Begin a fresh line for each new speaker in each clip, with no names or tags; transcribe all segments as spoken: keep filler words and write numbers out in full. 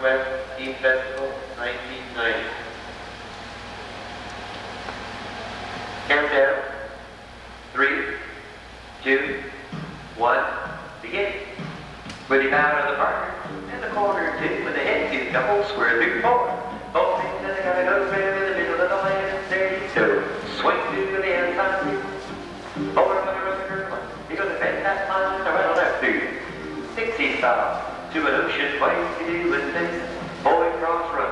Northwest Ski Festival nineteen ninety. Countdown. Three, two, one, begin. With your bow to the partner, and the corner two, with the head two, couple, square through four. Both things and they gotta go through in the middle of the land. There you go. Swing through to the outside two. Over the rubber girl. You're gonna bend that line around left through. Dixie style. To an ocean way to do with this. Boy cross run.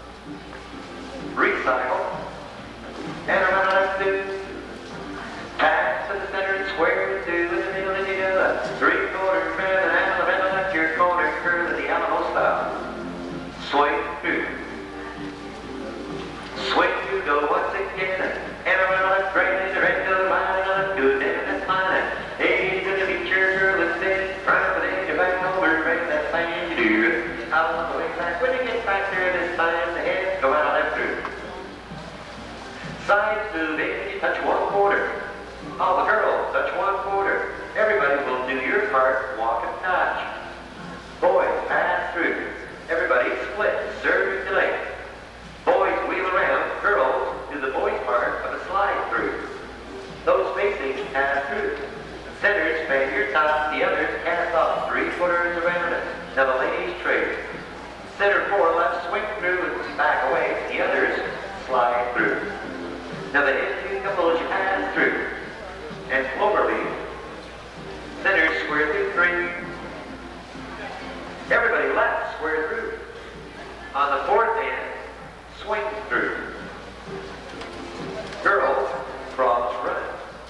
Recycle. And around left through. Pass to the center and square two in the middle and you go up. Three quarters round and Alabama left your corner curve in the Alamo style. Swing through. Swing through, go once again. And around left, right in the red, go line and left, go down that line. Hey, you're gonna beat your girl and then front up and then you're back over, break that thing you do. Out on the way back, when you get back there this time, the head, go out left through. Sides move in, you touch one quarter. All the girls touch one quarter. Everybody will do your part, walk and touch. Boys pass through. Everybody split, circulate. Boys wheel around, girls do the boys' part of a slide through. Those facing pass through. Centers span your top, the others cast off three quarters around it. Now the ladies trade. Center four left, swing through and back away. The others slide through. Now the head two couples you pass through. And cloverleaf. Center square through three. Everybody left, square through. On the fourth end, swing through. Girls, cross run.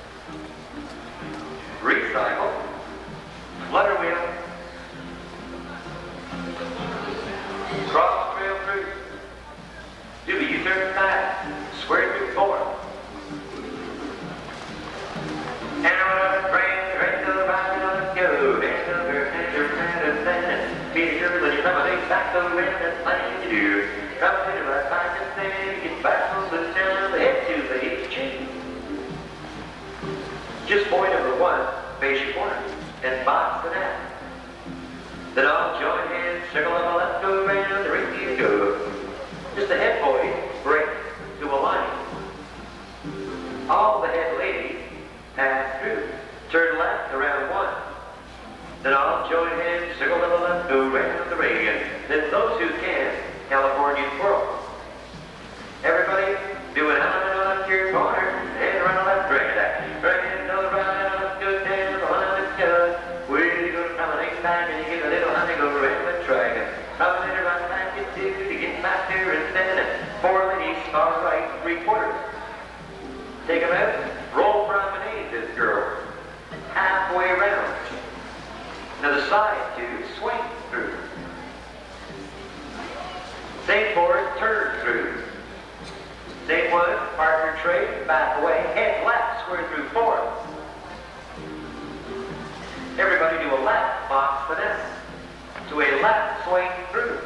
Recycle. Flutter wheel. Cross trail through. Do a U-turn fast. Square through four. And around the brain, right to the right, on the go. Hand over, hand over, hand over, hand over. Feed a girl and you come a big back over and that's fine you do. Come to the right side and then you get back on the down the head to the H chain. Just boy number one, face your corner, and box the net. Then all join hands, circle on the left, go around, the ring you go. Just the head boy, break to a line. All the head ladies pass through. Turn left around one. Then all join hands, circle on the left, go around the ring. Then those who can, California twirl. Everybody do an element on your corner and run a left, drag that. Drag it to the right, let's go down the line, let's go. Where you go to promenade back and you get a little honey, go around the dragon. Promenade right back you do to get back there and stand it. Four ladies, far right, three quarters. Take them out, roll promenade this girl. Halfway around. Now the side two, swing through. Same four, turn through. Same one, partner trade, back away, head left, square through four. Everybody do a left, box finesse. To a left, swing through.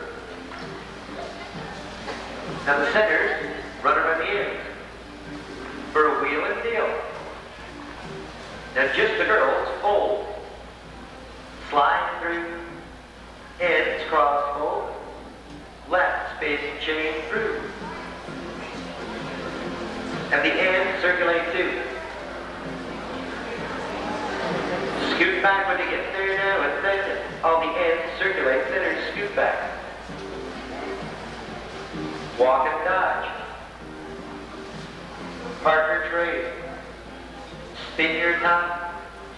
Now the centers, run around the ends. For a wheel and deal. Now just the girls, fold. Slide through. Ends, cross fold. Left, spacing chain through. At the end, circulate two. Scoot back when you get there now and then. On the end, circulate, center, scoot back. Walk and dodge. Partner trade. Spin your top.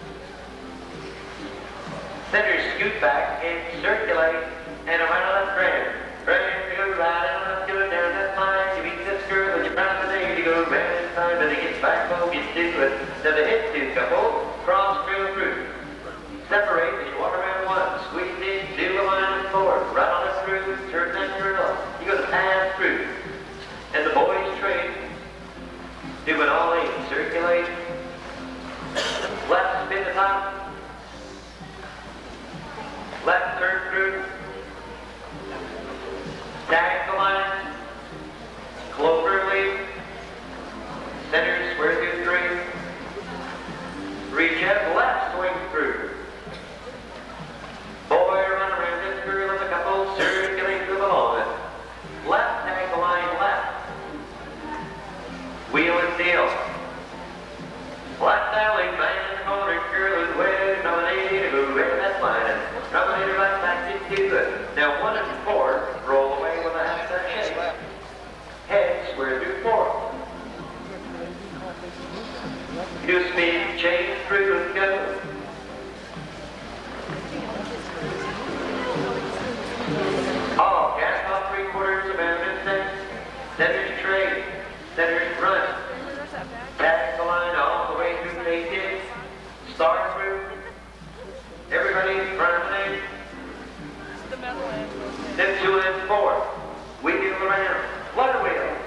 Center, scoot back and circulate. And around the left grand. Right, go right and left, go down that line. You beat this girl and you proud today to go round in time, but it gets back home, you do it. Now the head two couple, cross trail through. Separate as you walk around one. Squeeze in, do the line and four. Right on it through, turn that girl. You go to pass through. And the boys trade. Do it all in, circulate. Left spin the top. Left turn through. Tag the line. Clover leaf. Center square through three. Reach out left, swing through. Boy, run around this girl as a couple, circulate through the then two and four. Wheel around, flutter wheel.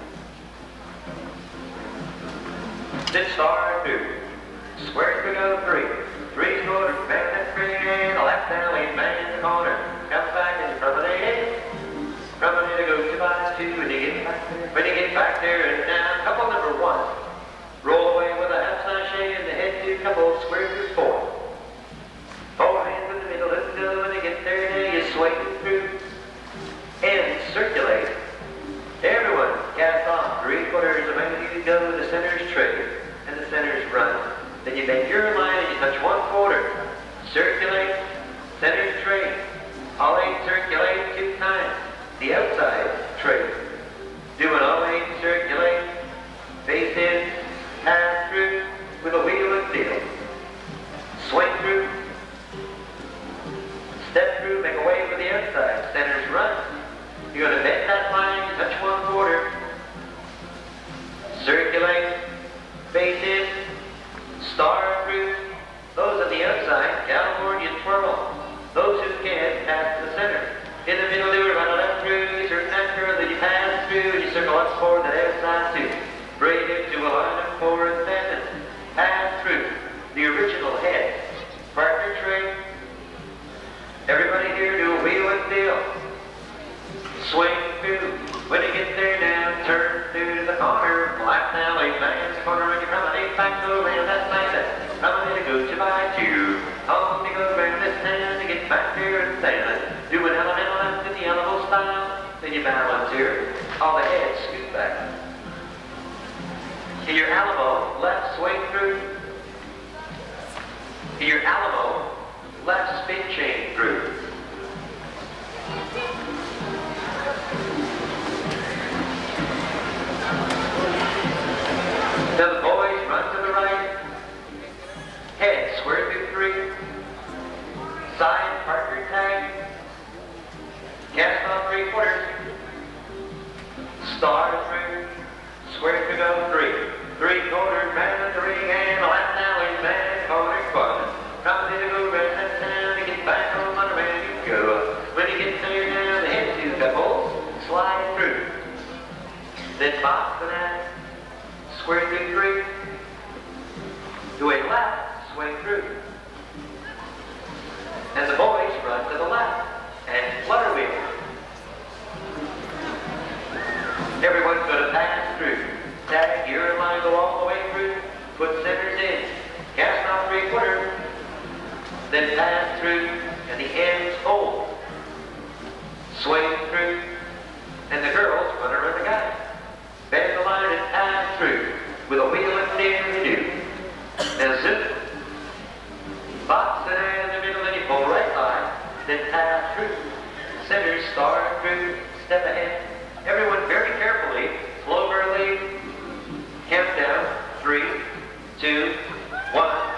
Then star two. Square to go three. Three quarters, man that three and a left alley, man in the corner. Comes back and promenade. Promenade goes to by two when you get back there. When you get back there and down, couple number one. Roll away with a half sachet and the head two couple square through four. Four hands in the middle, let's go when you get there now you sway through and circulate. Everyone cast off three quarters of man you go with the center's trade and the center's run. Then you make your line and you touch one quarter. Circulate, center's trade. All eight circulate two times. The outside trade. Doing all eight circulate. Face in, pass through with a wheel and deal. Swing through. Step through, make a wave with the outside. Center's run. You're going to bend that line, touch one quarter. Circulate, face in, star through. Those on the outside, California twirl. Those who can, pass to the center. In the middle, do it, run a left through, you circle that curve, then you pass through, and you circle up forward that outside too. Break into a line of four and seven. Pass through the original head. Partner trade. Everybody here do a wheel and deal. Swing through. When you get there now, turn through to the corner. Left alley, man's corner, and you promenade back, go around that side. Promenade goes to by two. On you go around this town to get back there and stand. Do an elemental left in the elemental style. Then you balance here. All the heads scoot back. To your Alamo, left swing through. To your Alamo, left spin chain through. Now the boys run to the right. Head square through three. Side partner tag. Cast off three quarters. Star through. Square to go three. Three quarters, man at the ring and a left alley, man corner fun. Promenade to go around that town to get back home on the man you go. When you get there now, the head two couples slide through. Then box the net. Square through three. To a left, swing through. And the boys run to the left and flutter wheel. Everyone's going to pass through. Tag, your line go all the way through. Put centers in. Cast off three quarters. Then pass through and the ends hold. Swing through. And the girls run around the guy. Bend the line and pass through with a wheel and deal you do. Now zip. Box it in the middle and you pull right line. Then pass through. Center, star through, step ahead. Everyone very carefully, clover leaf, count down, three, two, one.